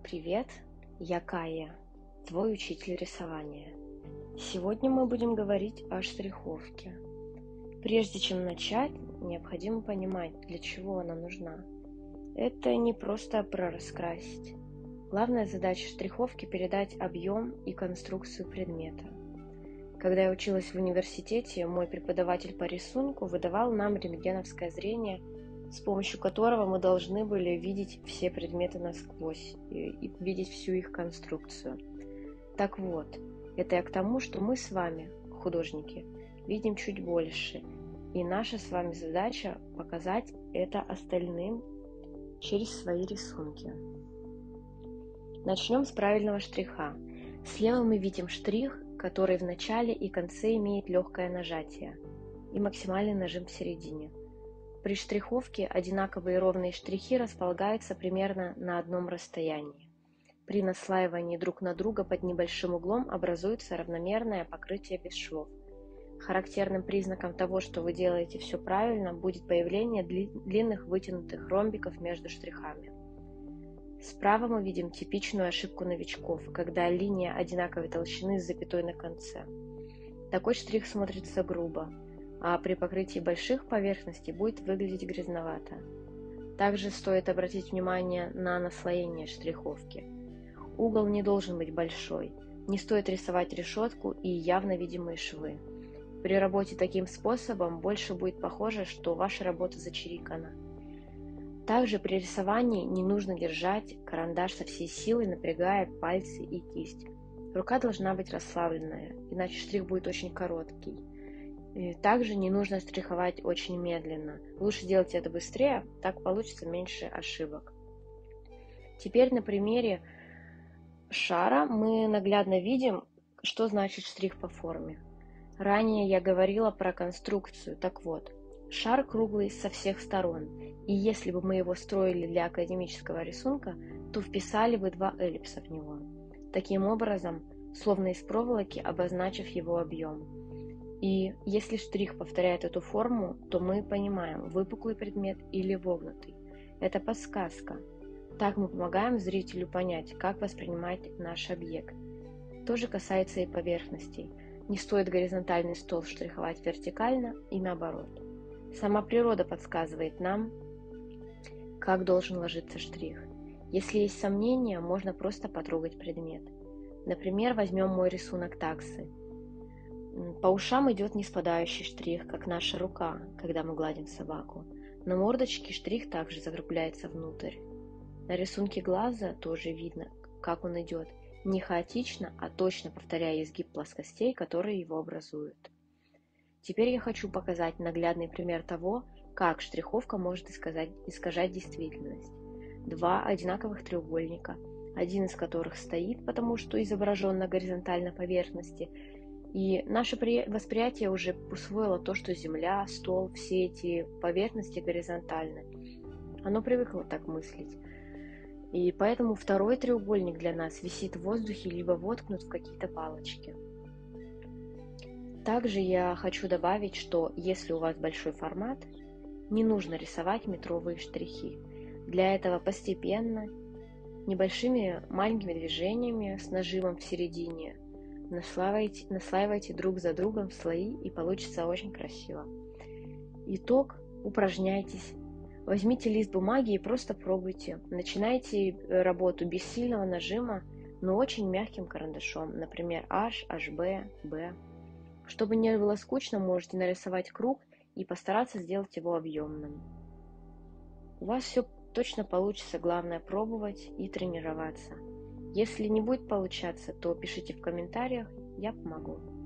Привет, я Кая, твой учитель рисования. Сегодня мы будем говорить о штриховке. Прежде чем начать, необходимо понимать, для чего она нужна. Это не просто про раскрасить. Главная задача штриховки – передать объем и конструкцию предмета. Когда я училась в университете, мой преподаватель по рисунку выдавал нам рентгеновское зрение, с помощью которого мы должны были видеть все предметы насквозь и видеть всю их конструкцию. Так вот, это я к тому, что мы с вами, художники, видим чуть больше, и наша с вами задача показать это остальным через свои рисунки. Начнем с правильного штриха. Слева мы видим штрих, который в начале и конце имеет легкое нажатие и максимальный нажим в середине. При штриховке одинаковые ровные штрихи располагаются примерно на одном расстоянии. При наслаивании друг на друга под небольшим углом образуется равномерное покрытие без швов. Характерным признаком того, что вы делаете все правильно, будет появление длинных вытянутых ромбиков между штрихами. Справа мы видим типичную ошибку новичков, когда линия одинаковой толщины с запятой на конце. Такой штрих смотрится грубо, а при покрытии больших поверхностей будет выглядеть грязновато. Также стоит обратить внимание на наслоение штриховки. Угол не должен быть большой, не стоит рисовать решетку и явно видимые швы. При работе таким способом больше будет похоже, что ваша работа зачирикана. Также при рисовании не нужно держать карандаш со всей силой, напрягая пальцы и кисть. Рука должна быть расслабленная, иначе штрих будет очень короткий. И также не нужно штриховать очень медленно. Лучше делать это быстрее, так получится меньше ошибок. Теперь на примере шара мы наглядно видим, что значит штрих по форме. Ранее я говорила про конструкцию, так вот, шар круглый со всех сторон, и если бы мы его строили для академического рисунка, то вписали бы два эллипса в него. Таким образом, словно из проволоки, обозначив его объем. И если штрих повторяет эту форму, то мы понимаем, выпуклый предмет или вогнутый. Это подсказка. Так мы помогаем зрителю понять, как воспринимать наш объект. То же касается и поверхностей. Не стоит горизонтальный стол штриховать вертикально и наоборот. Сама природа подсказывает нам, как должен ложиться штрих. Если есть сомнения, можно просто потрогать предмет. Например, возьмем мой рисунок таксы. По ушам идет не спадающий штрих, как наша рука, когда мы гладим собаку. На мордочке штрих также закругляется внутрь. На рисунке глаза тоже видно, как он идет. Не хаотично, а точно повторяя изгиб плоскостей, которые его образуют. Теперь я хочу показать наглядный пример того, как штриховка может искажать действительность. Два одинаковых треугольника, один из которых стоит, потому что изображен на горизонтальной поверхности, и наше восприятие уже усвоило то, что земля, стол, все эти поверхности горизонтальны. Оно привыкло так мыслить. И поэтому второй треугольник для нас висит в воздухе, либо воткнут в какие-то палочки. Также я хочу добавить, что если у вас большой формат, не нужно рисовать метровые штрихи. Для этого постепенно, небольшими маленькими движениями с нажимом в середине, наслаивайте друг за другом слои, и получится очень красиво. Итог: упражняйтесь. Возьмите лист бумаги и просто пробуйте. Начинайте работу без сильного нажима, но очень мягким карандашом, например, H, HB, B. Чтобы не было скучно, можете нарисовать круг и постараться сделать его объемным. У вас все точно получится, главное пробовать и тренироваться. Если не будет получаться, то пишите в комментариях, я помогу.